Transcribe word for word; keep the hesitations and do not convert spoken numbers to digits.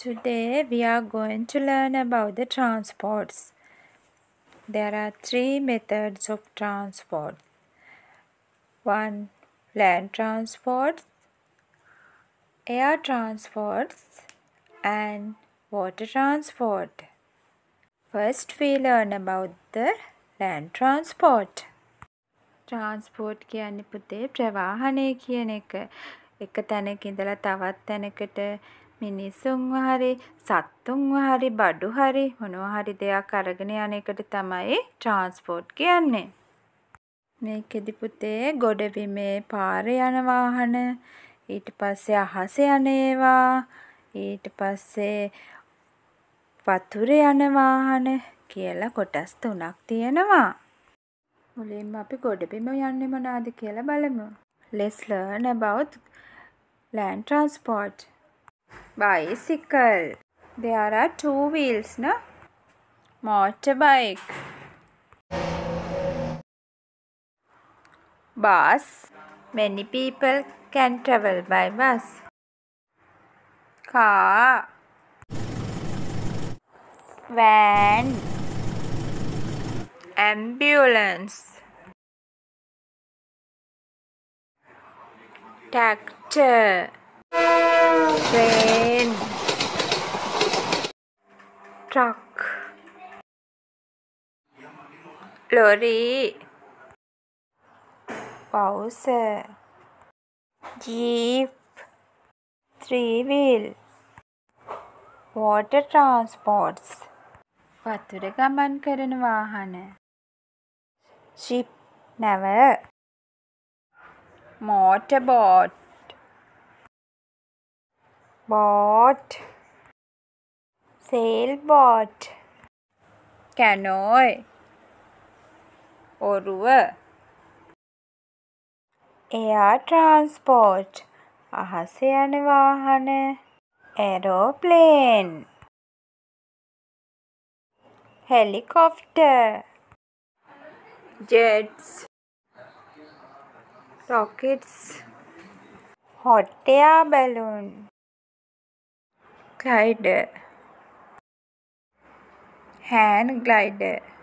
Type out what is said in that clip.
Today we are going to learn about the transports. There are three methods of transport. One, land transport, air transports, and water transport. First we learn about the land transport. Transport කියන්නේ පුතේ ප්‍රවාහනය කියන එක. එක තැනක ඉඳලා තවත් තැනකට මිනිසුන්ව හරි සත්තුන්ව හරි බඩු හරි මොනවා හරි දෙයක් අරගෙන යන එකට තමයි transport කියන්නේ. මේකෙදි පුතේ ගොඩබිමේ පාරේ යන වාහන, ඊට පස්සේ අහසේ යන ඒවා, ඊට පස්සේ වතුරේ යන වාහන කියලා කොටස් තුනක් තියෙනවා. මුලින්ම අපි ගොඩබිම යන්නේ මොනවද කියලා බලමු. Let's learn about land transport. Bicycle. There are two wheels, no? Motorbike. Bus. Many people can travel by bus. Car. Van. Ambulance. Tractor. Train. Truck. Lorry. Bowser. Jeep. Three wheel. Water transports. වතුර ගමන් කරන වාහන. Ship, naval. Motorboat. Boat. Sailboat. Canoe. ඔරුව. Air transport. අහසේ යන වාහන. Aeroplane. Helicopter. Jets. Rockets. Hot air balloon. Glider. Hand glider.